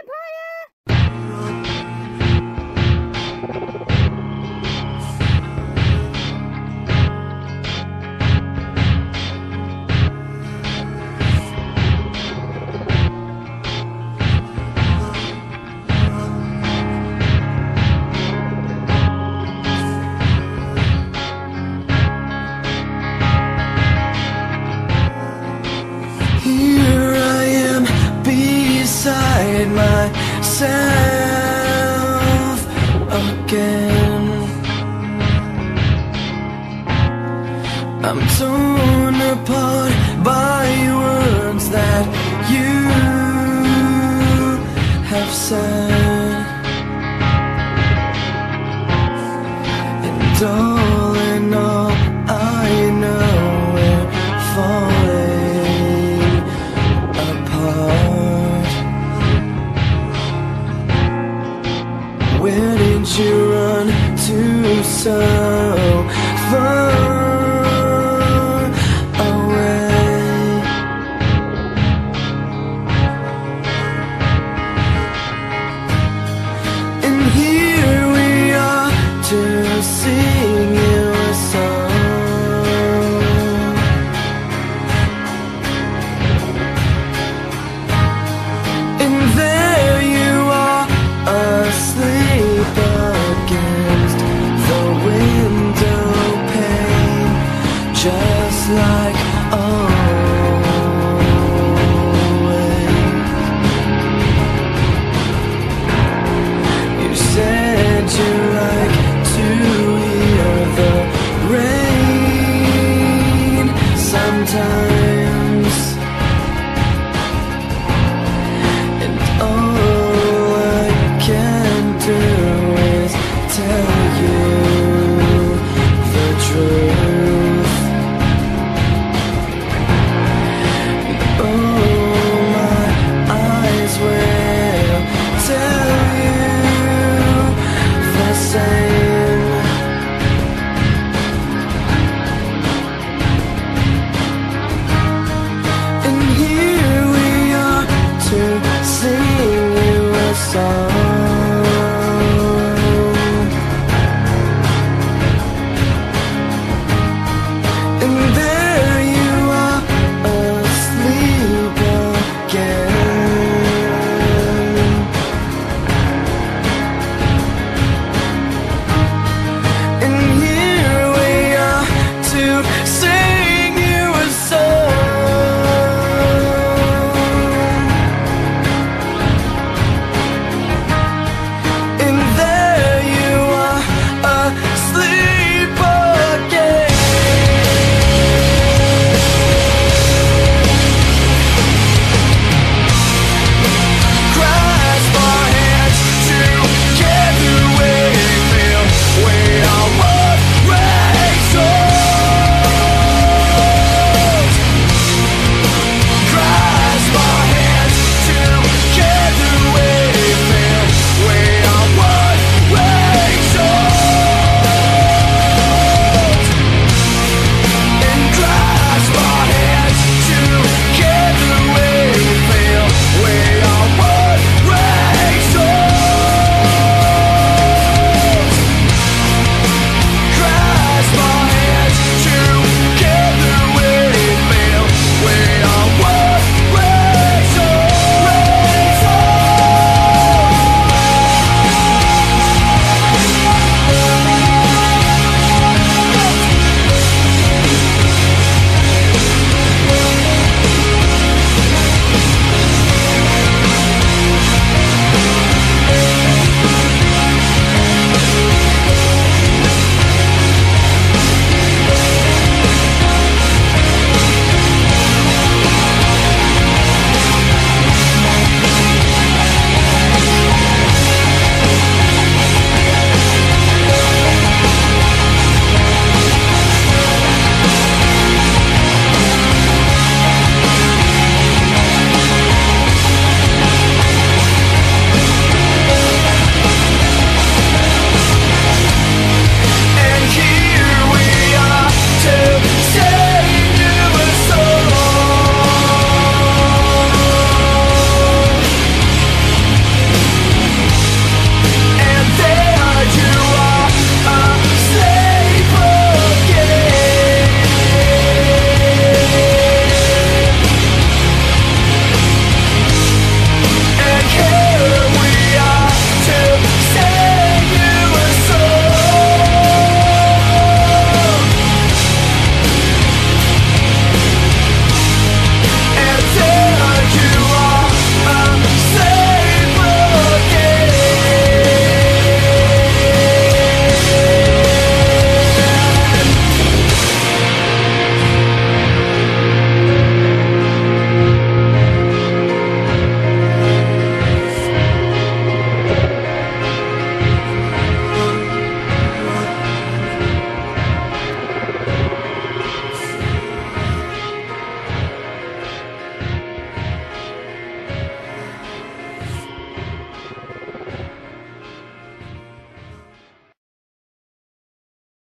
Myself again. I'm torn apart by words that you have said, and all in all, I know we're falling apart. Where did you run to so far away? And here we are to sing you a song. And there you are, asleep against the window pane, just like always. You said you like to hear the rain sometimes, and all I can do is tell you the truth. And oh, my eyes will tell you the same. And here we are to sing you a song.